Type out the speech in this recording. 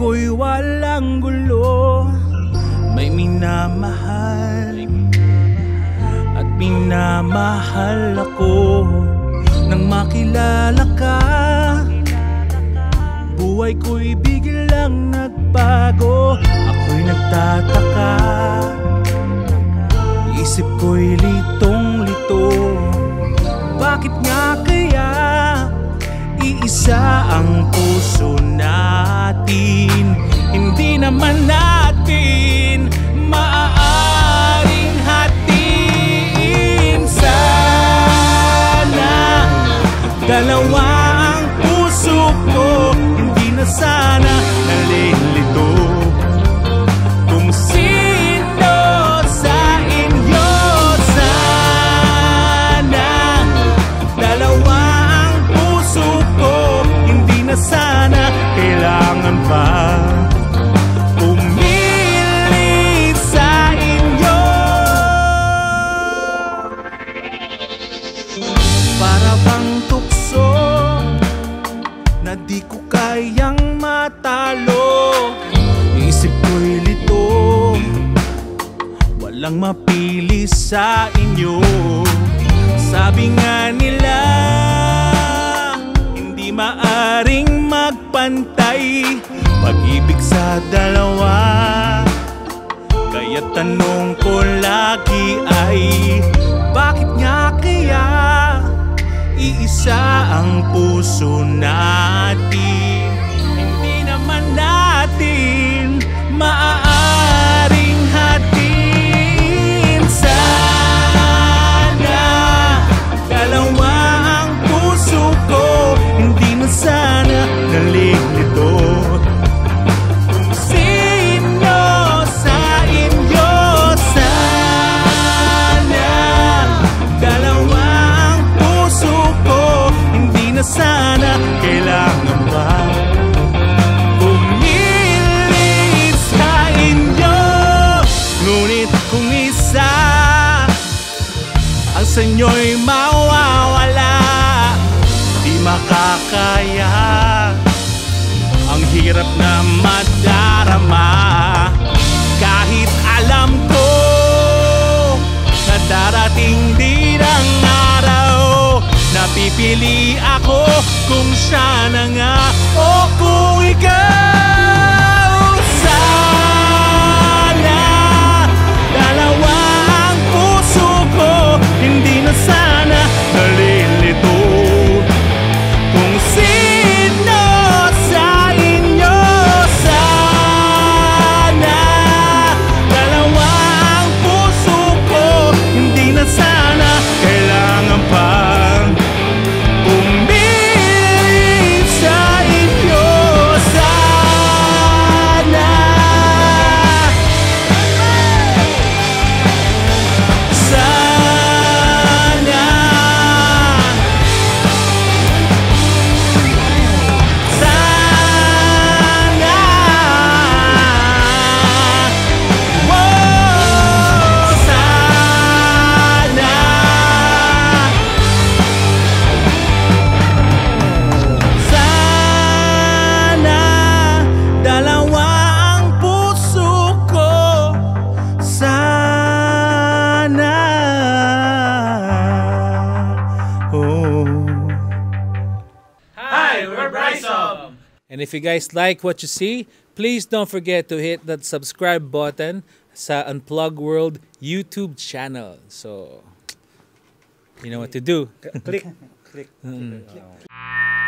ko'y walang gulo. May minamahal at minamahal ako. Nang makilala ka, buhay ko'y biglang nagbago. Ako'y nagtataka, isip ko'y litong-lito. Bakit nga kaya iisa ang puso natin? Hindi naman natin maaaring hatiin. Sana dalawa ang puso ko, hindi na sana nalilito. Kung sino sa inyo, sana dalawa ang puso ko, hindi na sana kailangan pa pumili sa inyo. Para bang tukso na di ko kayang matalo. Isip ko'y lito, walang mapili sa inyo. Sabi nga nila, hindi maaring magpantay pag-ibig sa dalawa. Kaya tanong ko lagi ay, bakit nga kaya iisa ang puso natin? Hindi naman natin maaaring hatiin. Sana dalawa ang puso ko, hindi na sana nalilito. Kung sino sa inyo, sana dalawa ang puso ko, hindi na sana kailangan pa pumili sa inyo. Ngunit kung isa ang sa inyo'y mawawala, di makakaya ang hirap na madarama. Kahit alam ko na darating din ang araw, napipili ako kung siya na nga o kung ikaw. Sana dalawa ang puso ko, hindi na sana nalilito. Kung sino sa inyo, sana dalawa ang puso ko, hindi na sana kailangan pa pumili sa inyo. Sana dalawa ang puso ko, sana. Oh. Hi, we're Brysom. And if you guys like what you see, please don't forget to hit that subscribe button sa Unplug World YouTube channel. So, you know what to do. Click.